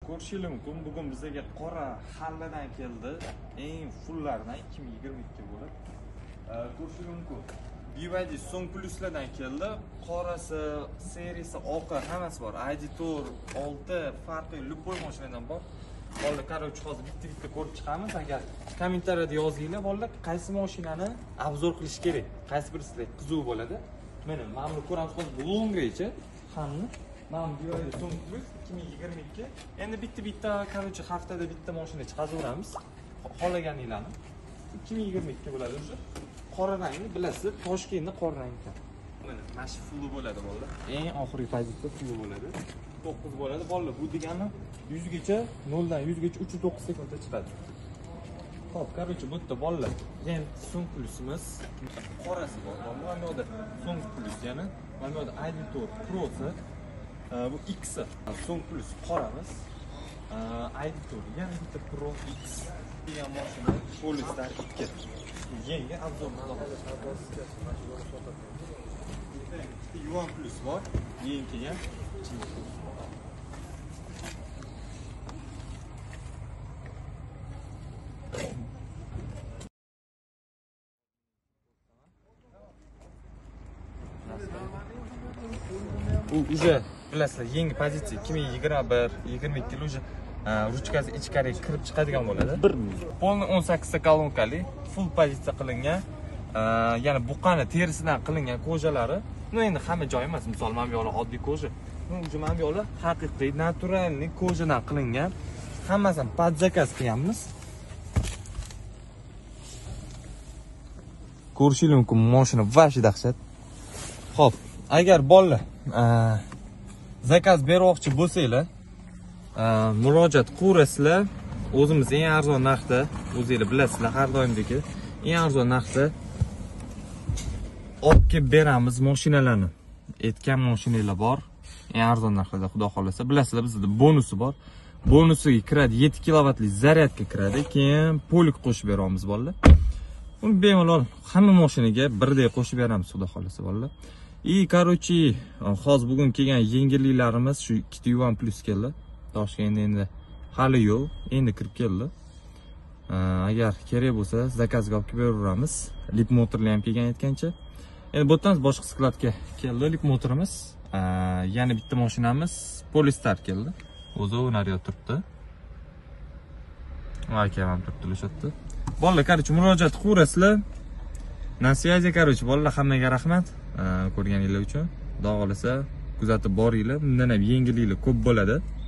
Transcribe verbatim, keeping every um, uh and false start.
Ko'rishingiz mumkin, bugun bizga qora halladan keldi. Eng fulllardan ikki ming yigirma ikki bo'lib. Ko'rishingiz mumkin. B Y D so'ng pluslardan keldi. Qorasi, seriyasi, oqi hammasi bor. I D to'rt, olti farqli любой mashinadan bor. Bolalar, короче, hozir bitta-bitta ko'rib chiqamiz. Agar kommentariyada yozinglar, bolalar, qaysi mashinani obzor qilish kerak, qaysi birisi qiziq bo'ladi. Mana mana buni ko'ramiz hozir Longrecha hamni. Mana bu yerda so'ng plus ikki ming yigirma ikki. Endi bitta-bitta, короче, haftada bitta mashina chiqazaveramiz. Xohlaganinglarni. ikki ming yigirma ikki bo'ladi o'sha. Qora rangni bilasiz, Toshkentning qora rangi. Mana mana shu full bo'ladi bolalar. Eng oxirgi pozitsiya full bo'ladi. to'qqiz bo'ladi. Bolalar, bu degani yuz gacha, noldan yuz gacha uch yuz to'qqiz sekundda chiqadi. Xo'p, короче, bu yerda bolalar, yana so'ng plusimiz, qorasi bor. Mana bu yerda so'ng plus, yana mana bu yerda I D to'rt Pro'si, bu X so'ng plus qoramiz. I D to'rt yana bitta Pro X degan mashina, Polestar ikki. Yangi obzor Yuan plus bor, yangi kelgan. U уже bilasizlar, yangi pozitsiya ikki ming yigirma bir yigirma ikki yil уже ruchkasi ichkariga kirib chiqadigan bo'ladi. Polni o'n sakkizta kolonkali, full pozitsiya qilingan. Yana buqani terisidan qilingan ko'jalari. Bu endi hamma joy emas. Misol, mana bu yo'li oddiy koja. Bu mana bu yo'li haqiqiy, naturalniy kojadan qilingan. Hammasini pod zakaz qilganmiz. Ko'rishingiz mumkin, mashina vashi dahshat. Xo'p, agar bolalar zakaz bermoqchi bo'lsanglar, murojaat qilasizlar. O'zimiz eng arzon narxda, o'zingizlar bilasizlar, har doimdagi eng arzon narxda olib kelib beramiz mashinalarni. Aytgan mashinalar bor, eng arzon narxda, xudo xolasa. Bilasizlar, bizda bonusi bor. Bonusiga kiradi, yetti kilovatlik zaryadga kiradi, keyin polik qo'shib beramiz bolalar. Uni bemalol hamma mashinaga birdek qo'shib beramiz, xudo xolasa bolalar. И, короче, hozir bugun kelgan yengilliklarimiz shu ikkita Yuan plus keldi. Toshkentda endi hali yo'q, endi kirib keldi. Agar kerak bo'lsa, zakazga olib kelib beraveramiz. Lip motorlar ham kelgan aytgancha. Endi bu yerdan boshqa skladga keldi lip motorimiz. Yana bitta mashinamiz Polestar keldi. O'zi naryoq turibdi. Aka ham turibdi o'sha yerda. Bolalar, короче, murojaat qilasizlar. Na связи, короче, bolalar, hammaga rahmat ko'rganinglar uchun. Xudo xolasa kuzatib boringlar. Bundan ham yengilliklar ko'p bo'ladi.